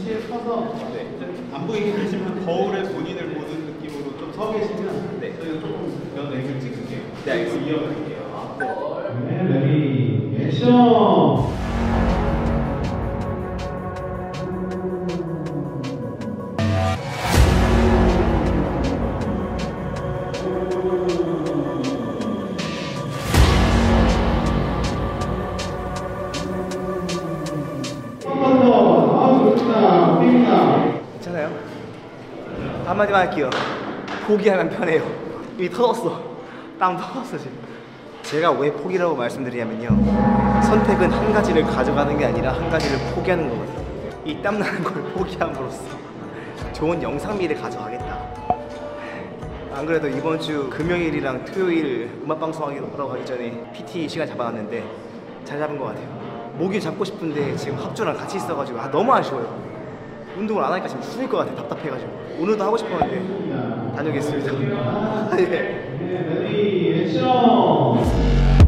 위치에 서서 안 보이게 되시면 거울에 본인을 보는 느낌으로 좀 서 계시면 저희가 조금 면액을 찍을게요. 네, 알겠습니다. 이어갈게요. 네, 레디 액션! 괜찮아요? 한마디만 할게요. 포기하면 편해요. 이미 터졌어. 땀 터졌어 지금. 제가 왜 포기라고 말씀드리냐면요, 선택은 한 가지를 가져가는 게 아니라 한 가지를 포기하는 거거든요. 이 땀나는 걸 포기함으로써 좋은 영상미를 가져가겠다. 안 그래도 이번 주 금요일이랑 토요일 음악방송하러 가기 전에 PT 시간 잡아놨는데 잘 잡은 것 같아요. 목이 잡고 싶은데 지금 합주랑 같이 있어가지고 너무 아쉬워요. 운동을 안 하니까 지금 숨을 것 같아. 답답해가지고. 오늘도 하고 싶었는데 다녀오겠습니다. 예. 레디 액션!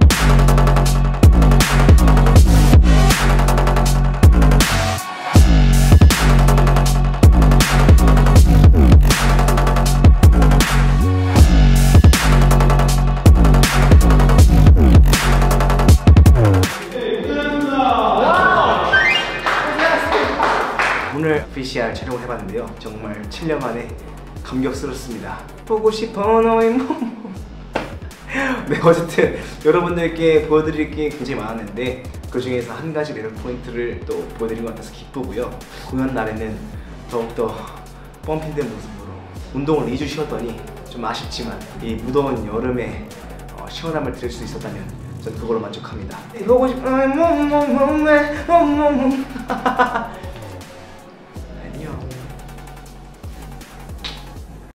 오늘 VCR 촬영을 해봤는데요, 정말 7년 만에 감격스럽습니다. 보고 싶어 너의 몸. 네, 어쨌든 여러분들께 보여드릴 게 굉장히 많았는데 그 중에서 한 가지 매력 포인트를 또 보여드린 것 같아서 기쁘고요. 공연 날에는 더욱더 펌핑된 모습으로 운동을 2주 쉬었더니 좀 아쉽지만 이 무더운 여름에 시원함을 드릴 수 있었다면 전 그걸로 만족합니다. 보고 싶어 너의 몸